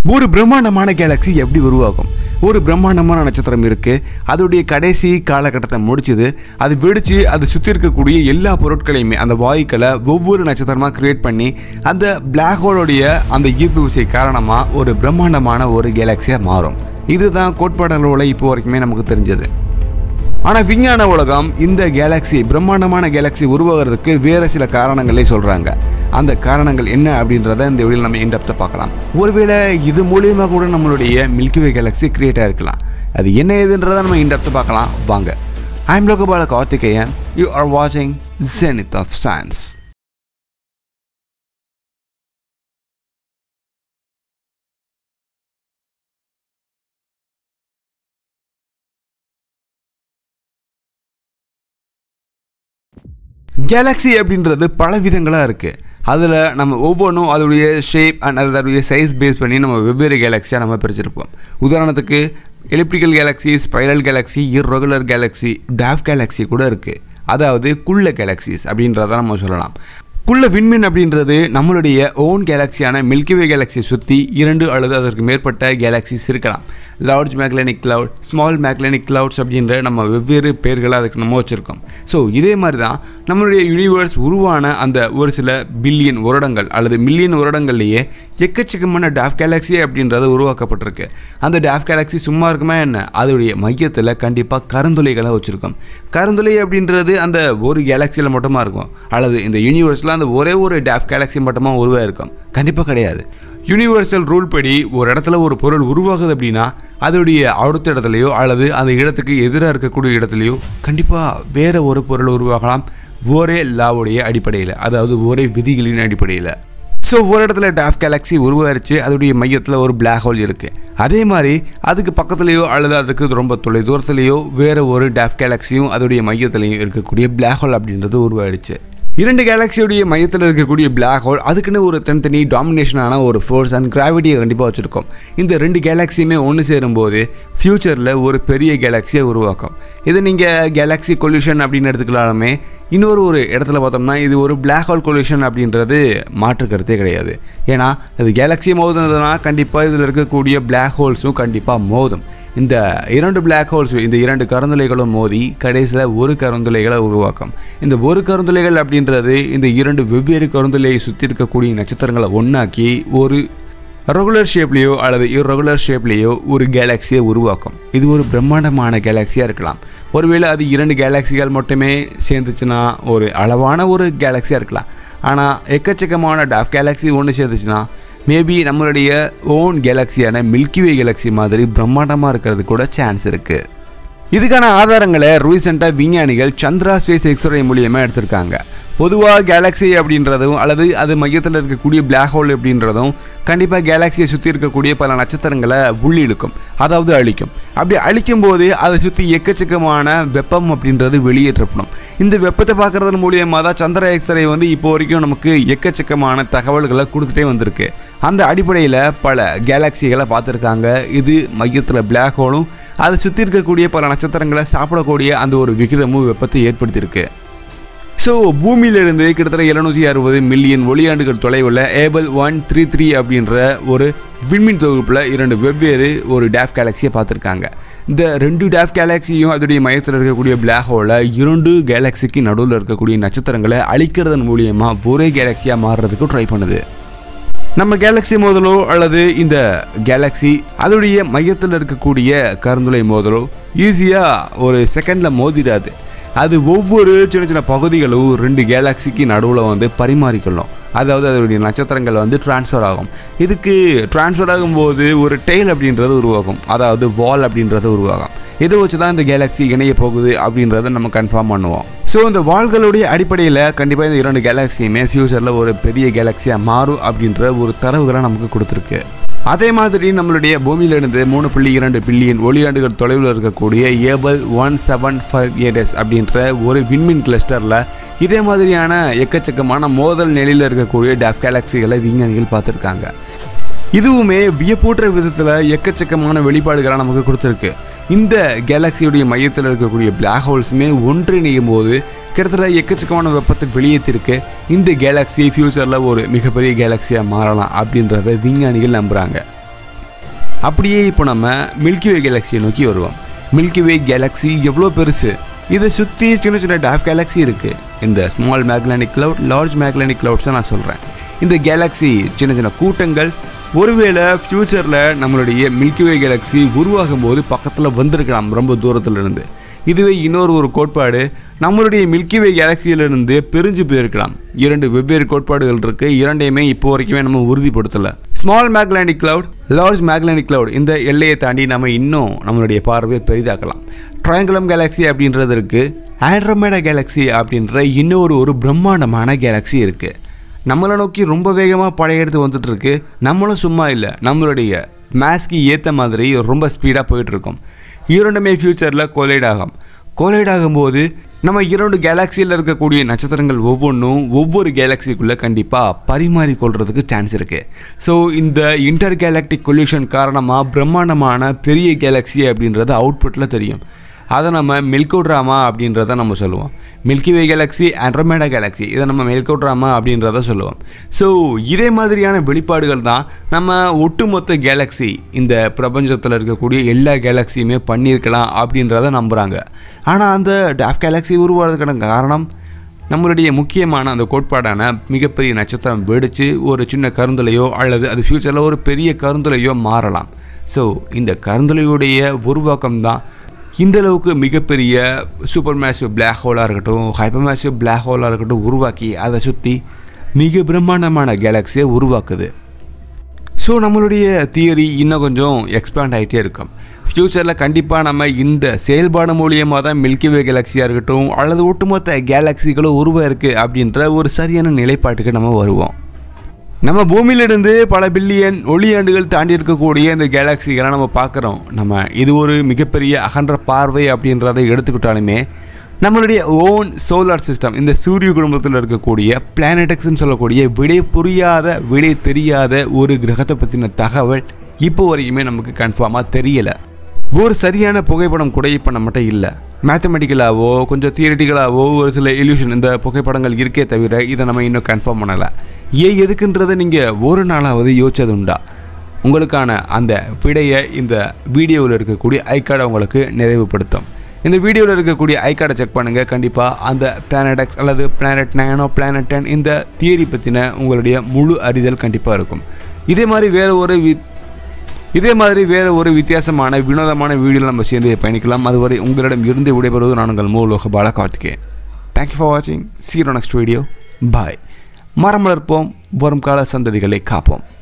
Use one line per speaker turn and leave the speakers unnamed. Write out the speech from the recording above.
ஒரு பிரம்மாண்டமான கேலக்ஸி எப்படி உருவாகும்? ஒரு பிரம்மாண்டமான நட்சத்திரம் இருக்குது, அதோடைய கடைசி காலகட்டத்தை முடிச்சுது, அது வெடித்து அது சுற்றி இருக்கக்கூடிய எல்லா பொருட்களையுமே அந்த வாயுக்களை ஒவ்வொரு நட்சத்திரமாக கிரியேட் பண்ணி அந்த பிளாக் ஹோலுடைய அந்த ஈர்ப்பு விசை காரணமாக ஒரு பிரம்மாண்டமான ஒரு கேலக்ஸியாக மாறும். இதுதான் கோட்பாடுகளோட இப்போ வரைக்குமே நமக்கு தெரிஞ்சது. ஆனால் விஞ்ஞான உலகம் இந்த கேலக்ஸி பிரம்மாண்டமான கேலக்ஸி உருவாகிறதுக்கு வேறு சில காரணங்களே சொல்கிறாங்க. அந்த காரணங்கள் என்ன அப்படின்றத இந்த வீடியோவில் நம்ம இன்டெப்த்தாக பார்க்கலாம். ஒருவேளை இது மூலியமாக கூட நம்மளுடைய மில்கிவே கேலக்ஸி கிரியேட் ஆகிருக்கலாம். அது என்ன ஏதுன்றதை நம்ம இன்டெப்த்தாக பார்க்கலாம். வாங்க. I am LOGABALAKARTHIKEYAN. You are watching Zenith of Science. Galaxy அப்படின்றது பல விதங்களாக இருக்குது. அதில் நம்ம ஒவ்வொன்றும் அதோடைய ஷேப் அண்ட் அதோடைய சைஸ் பேஸ் பண்ணி நம்ம வெவ்வேறு கேலக்ஸியாக நம்ம பிரிச்சிருப்போம். உதாரணத்துக்கு elliptical galaxy, spiral galaxy, irregular galaxy, dwarf galaxy கூட இருக்குது. அதாவது குள்ள கேலக்ஸிஸ் அப்படின்றத நம்ம சொல்லலாம். குள்ள விண்மீன் அப்படின்றது நம்மளுடைய ஓன் கேலக்ஸியான மில்கிவே கேலக்ஸியை சுற்றி 2 அல்லது அதற்கு மேற்பட்ட கேலக்ஸிஸ் இருக்கலாம். Large magnetic cloud, small magnetic clouds அப்படின்ற நம்ம வெவ்வேறு பேர்களை அதுக்கு நம்ம வச்சுருக்கோம். ஸோ இதே மாதிரி தான் நம்மளுடைய யூனிவர்ஸ் உருவான அந்த ஒரு சில பில்லியன் வருடங்கள் அல்லது மில்லியன் வருடங்கள்லேயே எக்கச்சக்கமான டாஃப் கேலக்ஸி அப்படின்றது உருவாக்கப்பட்டிருக்கு. அந்த டாஃப் கேலக்ஸி சும்மா இருக்குமா என்ன? அதோடைய மையத்தில் கண்டிப்பாக கருந்துளைகளை வச்சுருக்கோம். கருந்துளை அப்படின்றது அந்த ஒரு கேலக்ஸியில் மட்டுமா இருக்கும் அல்லது இந்த யூனிவர்ஸில் அந்த ஒரே ஒரு டாஃப் கேலக்ஸி மட்டுமா உருவாயிருக்கும்? கண்டிப்பாக கிடையாது. யூனிவர்சல் ரூல் படி ஒரு இடத்துல ஒரு பொருள் உருவாகுது அப்படின்னா அதோடைய அடுத்த இடத்துலையோ அல்லது அந்த இடத்துக்கு எதிராக இருக்கக்கூடிய இடத்துலையோ கண்டிப்பாக வேறு ஒரு பொருள் உருவாகலாம், ஒரே லாவுடைய அடிப்படையில், அதாவது ஒரே விதிகளின் அடிப்படையில். ஸோ ஒரு இடத்துல டாஃப் கேலக்ஸி உருவாயிருச்சு, அதோடைய மையத்தில் ஒரு பிளாக் ஹோல் இருக்குது. அதே மாதிரி அதுக்கு பக்கத்துலேயோ அல்லது அதுக்கு ரொம்ப தொலை தூரத்துலேயோ வேறு ஒரு டாஃப் கேலக்ஸியும் அதோடைய மையத்துலேயும் இருக்கக்கூடிய பிளாக் ஹோல் அப்படின்றது உருவாயிடுச்சு. 2 கேலக்ஸியோடைய மையத்தில் இருக்கக்கூடிய பிளாக் ஹோல் அதுக்குன்னு ஒரு தனித்தனி டாமினேஷனான ஒரு ஃபோர்ஸ் அண்ட் கிராவிட்டியை கண்டிப்பாக வச்சுருக்கோம். இந்த 2 கேலக்ஸியுமே ஒன்று சேரும்போது ஃப்யூச்சரில் ஒரு பெரிய கேலக்ஸியை உருவாக்கும். இது நீங்கள் கேலக்ஸி கொல்யூஷன் அப்படின்னு எடுத்துக்கலாமே. இன்னொரு இடத்துல பார்த்தோம்னா இது ஒரு பிளாக் ஹோல் கொல்யூஷன் அப்படின்றது மாற்று கருத்தே கிடையாது. ஏன்னா இது கேலக்ஸி மோதுனதுன்னா கண்டிப்பாக இதில் இருக்கக்கூடிய பிளாக் ஹோல்ஸும் கண்டிப்பாக மோதும். இந்த 2 பிளாக் ஹோல்ஸும் இந்த 2 கருந்துளைகளும் மோதி கடைசியில் ஒரு கருந்துளைகளை உருவாக்கும். இந்த ஒரு கருந்துளைகள் அப்படின்றது இந்த 2 வெவ்வேறு கருந்துளையை சுற்றி இருக்கக்கூடிய நட்சத்திரங்களை ஒன்றாக்கி ஒரு ரெகுலர் ஷேப்லேயோ அல்லது இர்ரெகுலர் ஷேப்லேயோ ஒரு கேலக்ஸியை உருவாக்கும். இது ஒரு பிரம்மாண்டமான கேலக்ஸியாக இருக்கலாம். ஒருவேளை அது 2 கேலக்ஸிகள் மட்டுமே சேர்ந்துச்சுன்னா ஒரு அளவான ஒரு கேலக்ஸியாக இருக்கலாம். ஆனால் எக்கச்சக்கமான டாஃப் கேலக்ஸி ஒன்று சேர்ந்துச்சுன்னா மேபி நம்மளுடைய ஓன் கேலக்ஸியான மில்கிவே கேலக்ஸி மாதிரி பிரம்மாண்டமாக இருக்கிறது கூட சான்ஸ் இருக்குது. இதுக்கான ஆதாரங்களை ரீசெண்டாக விஞ்ஞானிகள் சந்திரா ஸ்பேஸ் எக்ஸ்ரே மூலியமாக எடுத்திருக்காங்க. பொதுவாக கேலக்ஸி அப்படின்றதும் அல்லது அது மையத்தில் இருக்கக்கூடிய பிளாக் ஹோல் அப்படின்றதும் கண்டிப்பாக கேலக்ஸியை சுற்றி இருக்கக்கூடிய பல நட்சத்திரங்களை உள்ளிழுக்கும், அதாவது அழிக்கும். அப்படி அழிக்கும் போது அதை சுற்றி எக்கச்சக்கமான வெப்பம் அப்படின்றது வெளியேற்றப்படும். இந்த வெப்பத்தை பார்க்குறதன் மூலியமாக தான் சந்திரா எக்ஸ்ரே இப்போ வரைக்கும் நமக்கு எக்கச்சக்கமான தகவல்களை கொடுத்துட்டே வந்திருக்கு. அந்த அடிப்படையில் பல கேலக்ஸிகளை பார்த்துருக்காங்க. இது மையத்தில் பிளாக் ஹோலும் அதை சுற்றி இருக்கக்கூடிய பல நட்சத்திரங்களை சாப்பிடக்கூடிய அந்த ஒரு விகிதமும் வெப்பத்தை ஏற்படுத்தியிருக்கு. ஸோ பூமியிலிருந்து கிட்டத்தட்ட 760 மில்லியன் ஒளியாண்டுகள் தொலைவில் ஏபல் 133 அப்படின்ற ஒரு விண்மீன் தொகுப்பில் 2 வெவ்வேறு ஒரு டாஃப் கேலக்ஸியை பார்த்துருக்காங்க. இந்த 2 டாஃப் கேலக்ஸியும் அதோடைய மையத்தில் இருக்கக்கூடிய பிளாக் ஹோலை 2 கேலக்ஸிக்கு நடுவில் இருக்கக்கூடிய நட்சத்திரங்களை அழிக்கிறதன் மூலியமாக ஒரே கேலக்ஸியாக மாறுறதுக்கு ட்ரை பண்ணுது. நம்ம கேலக்ஸி மோதலோ அல்லது இந்த கேலக்ஸி அதோடைய மையத்தில் இருக்கக்கூடிய கருந்துளை மோதலோ ஈஸியாக ஒரு செகண்டில் மோதிடாது. அது ஒவ்வொரு சின்ன சின்ன பகுதிகளும் 2 கேலக்ஸிக்கு நடுவில் பரிமாறிக்கொள்ளும். அதாவது அதோடைய நட்சத்திரங்கள் டிரான்ஸ்ஃபர் ஆகும். இதுக்கு டிரான்ஸ்ஃபர் ஆகும்போது ஒரு டெய்ல் அப்படின்றது உருவாகும், அதாவது வால் அப்படின்றது உருவாகும். இதை வச்சு தான் இந்த கேலக்ஸி இணைய போகுது அப்படின்றத நம்ம கன்ஃபார்ம் பண்ணுவோம். ஸோ இந்த வால்களுடைய அடிப்படையில் கண்டிப்பாக இந்த 2 கேலக்ஸியுமே ஃப்யூச்சரில் ஒரு பெரிய கேலக்ஸியாக மாறும் அப்படின்ற ஒரு தரவுகளை நமக்கு கொடுத்துருக்கு. அதே மாதிரி நம்மளுடைய பூமியிலிருந்து 3.2 பில்லியன் ஒளியாண்டுகள் தொலைவில் இருக்கக்கூடிய ஏபல் 1758 அப்படின்ற ஒரு விண்மீன் கிளஸ்டரில் இதே மாதிரியான எக்கச்சக்கமான மோதல் நிலையில் இருக்கக்கூடிய டாஃப் கேலக்ஸிகளை விஞ்ஞானிகள் பார்த்துருக்காங்க. இதுவுமே வியப்பூற்ற விதத்தில் எக்கச்சக்கமான வெளிப்பாடுகளை நமக்கு கொடுத்துருக்கு. இந்த கேலக்ஸியுடைய மையத்தில் இருக்கக்கூடிய பிளாக் ஹோல்ஸுமே ஒன்றிணையும் போது கிட்டத்தட்ட எக்கச்சக்கமான வெப்பத்தை வெளியேற்றிருக்கு. இந்த கேலக்ஸி ஃபியூச்சரில் ஒரு மிகப்பெரிய கேலக்ஸியாக மாறலாம் அப்படின்றத விஞ்ஞானிகள் நம்புகிறாங்க. அப்படியே இப்போ நம்ம மில்கி வே கேலக்ஸியை நோக்கி வருவோம். மில்கி வே கேலக்ஸி எவ்வளோ பெருசு, இதை சுற்றி சின்ன சின்ன டார்க் கேலக்ஸி இருக்குது. இந்த small magnetic cloud, large magnetic கிளவுட்ஸை நான் சொல்கிறேன். இந்த கேலக்ஸி சின்ன சின்ன கூட்டங்கள் ஒருவேளை ஃப்யூச்சரில் நம்மளுடைய மில்கி வே கேலக்ஸி உருவாகும் போது பக்கத்தில் வந்திருக்கலாம் ரொம்ப தூரத்தில் இருந்து. இதுவே இன்னொரு கோட்பாடு, நம்மளுடைய மில்கி வே கேலக்சியிலிருந்து பிரிஞ்சு போயிருக்கலாம். 2 வெவ்வேறு கோட்பாடுகள் இருக்குது. இரண்டையுமே இப்போ வரைக்குமே நம்ம உறுதிப்படுத்தலை. Small magnetic cloud, large magnetic cloud, இந்த எல்லையை தாண்டி நம்ம இன்னும் நம்மளுடைய பார்வையை பெரிதாக்கலாம். ட்ரையாங்குலம் கேலக்ஸி அப்படின்றது இருக்குது. ஆண்ட்ரோமேடா கேலக்ஸி அப்படின்ற இன்னொரு பிரம்மாண்டமான கேலக்ஸி இருக்குது. நம்மளை நோக்கி ரொம்ப வேகமாக படையெடுத்து வந்துட்டுருக்கு. நம்மளும் சும்மா இல்லை, நம்மளுடைய மேஸ்க்கு ஏற்ற மாதிரி ரொம்ப ஸ்பீடாக போயிட்டுருக்கோம். இரண்டுமே ஃப்யூச்சரில் கொலைட் ஆகும்போது நம்ம 2 கேலக்சியில் இருக்கக்கூடிய நட்சத்திரங்கள் ஒவ்வொன்றும் ஒவ்வொரு கேலக்சிக்குள்ளே கண்டிப்பாக பரிமாறிக்கொள்கிறதுக்கு சான்ஸ் இருக்குது. ஸோ இந்த இன்டர் கேலக்டிக் கொல்யூஷன் காரணமாக பிரம்மாண்டமான பெரிய கேலக்ஸி அப்படின்றது அவுட்புட்டில் தெரியும். அதை நம்ம மில்கோட்ராமா அப்படின்றத நம்ம சொல்லுவோம். Milky Way galaxy, Andromeda galaxy, இதை நம்ம மில்கோட்ராமா அப்படின்றத சொல்லுவோம். ஸோ இதே மாதிரியான வெளிப்பாடுகள் தான் நம்ம ஒட்டுமொத்த கேலக்ஸி, இந்த பிரபஞ்சத்தில் இருக்கக்கூடிய எல்லா கேலக்ஸியுமே பண்ணியிருக்கலாம் அப்படின்றத நம்புகிறாங்க. ஆனால் அந்த டார்க் கேலக்ஸி உருவாகிறதுக்கான காரணம் நம்மளுடைய முக்கியமான அந்த கோட்பாடான மிகப்பெரிய நட்சத்திரம் வெடித்து ஒரு சின்ன கருந்துளையோ அல்லது அது ஃப்யூச்சரில் ஒரு பெரிய கருந்துளையோ மாறலாம். ஸோ இந்த கருந்துளையுடைய உருவாக்கம் தான் இந்த அளவுக்கு மிகப்பெரிய சூப்பர் மேசிவ் பிளாக் ஹோலாக இருக்கட்டும், ஹைப்பர் மேசிவ் பிளாக் ஹோலாக இருக்கட்டும் உருவாக்கி அதை சுற்றி மிக பிரம்மாண்டமான கேலக்ஸியை உருவாக்குது. ஸோ நம்மளுடைய தியரி இன்னும் கொஞ்சம் எக்ஸ்பேண்ட் ஆகிட்டே இருக்கும். ஃப்யூச்சரில் கண்டிப்பாக நம்ம இந்த செயல்பாடு மூலியமாக தான் மில்கி வே கேலக்ஸியாக இருக்கட்டும் அல்லது ஒட்டுமொத்த கேலக்ஸிகளும் உருவாயிருக்கு அப்படின்ற ஒரு சரியான நிலைப்பாட்டுக்கு நம்ம வருவோம். நம்ம பூமியிலிருந்து பல பில்லியன் ஒளியாண்டுகள் தாண்டி இருக்கக்கூடிய இந்த கேலக்ஸிகளை நம்ம பார்க்குறோம். நம்ம இது ஒரு மிகப்பெரிய அகன்ற பார்வை அப்படின்றதை எடுத்துக்கிட்டாலுமே நம்மளுடைய ஓன் சோலார் சிஸ்டம், இந்த சூரிய குடும்பத்தில் இருக்கக்கூடிய பிளானெட்டக்ஸ்ன்னு சொல்லக்கூடிய விடை தெரியாத ஒரு கிரகத்தை பற்றின தகவல் இப்போ வரைக்குமே நமக்கு கன்ஃபார்மாக தெரியலை. ஒரு சரியான புகைப்படம் கூட இப்போ நம்மகிட்ட இல்லை. மேத்தமெட்டிக்கலாவோ கொஞ்சம் தியரிட்டிக்கலாவோ ஒரு சில இல்யூஷன் இந்த புகைப்படங்கள் இருக்கே தவிர இதை நம்ம இன்னும் கன்ஃபார்ம் பண்ணலை. எதுக்குன்றதை நீங்கள் ஒரு நாளாவது யோசிச்சது உண்டா? உங்களுக்கான அந்த விடையை இந்த வீடியோவில் இருக்கக்கூடிய ஐகார்டை உங்களுக்கு நிறைவுபடுத்தும். இந்த வீடியோவில் இருக்கக்கூடிய ஐகார்டை செக் பண்ணுங்கள். கண்டிப்பாக அந்த பிளானட் X அல்லது பிளானட் 9 பிளானட் 10 இந்த தியரி பற்றின உங்களுடைய முழு அறிதல் கண்டிப்பாக இருக்கும். இதே மாதிரி வேறு ஒரு வித்தியாசமான வினோதமான வீடியோவில் நம்ம சேர்ந்து பயணிக்கலாம். அதுவரை உங்களிடம் இருந்து விடைபெறுவது நான் உங்கள் LOGABALAKARTHIKEYAN. தேங்க்யூ ஃபார் வாட்சிங். See you next video. Bye. மரம் வளர்ப்போம், வரும் கால சந்ததிகளை காப்போம்.